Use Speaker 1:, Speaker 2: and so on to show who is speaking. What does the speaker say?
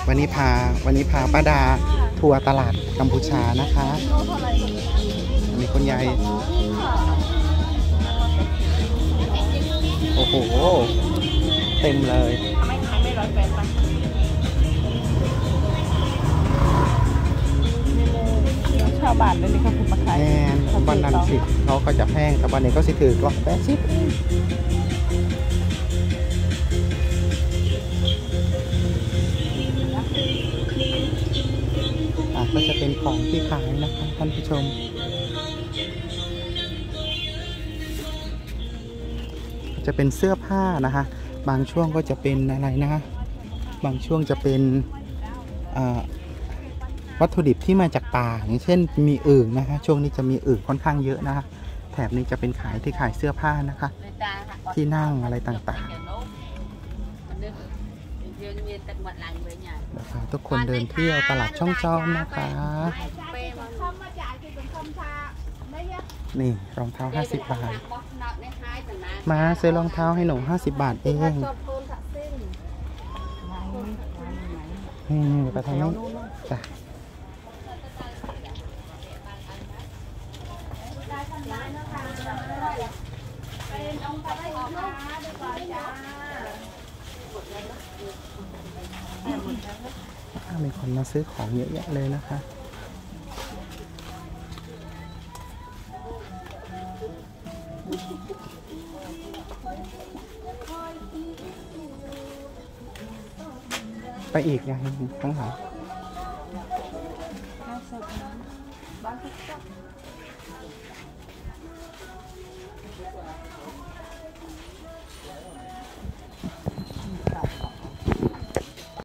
Speaker 1: วันนี้พาป้าดาทัวร์ตลาดกัมพูชานะคะมีคนใหญ่โอ้โหเต็มเลยไม่ร้อยแปดป่ะชาวบ้านเลยนี่เขาคือมาขายแอนวันนั้นสิเขาก็จะแพงแต่วันนี้ก็สิถือกล่อง80ก็จะเป็นของที่ขายนะคะท่านผู้ชมจะเป็นเสื้อผ้านะคะบางช่วงก็จะเป็นอะไรนะบางช่วงจะเป็นวัตถุดิบที่มาจากป่าอย่างเช่นมีอึ่งนะคะช่วงนี้จะมีอึ่งค่อนข้างเยอะนะคะแถบนี้จะเป็นที่ขายเสื้อผ้านะคะที่นั่งอะไรต่างๆนะคะทุกคนเดินเที่ยวตลาดช่องจอมนะคะนี่รองเท้า50 บาทมาซื้อรองเท้าให้หนู50 บาทเองนี่ไปทางนี้จ้ะมีคนมาซื้อของเยอะแยะเลยนะคะไปอีกอย่างข้างหลัง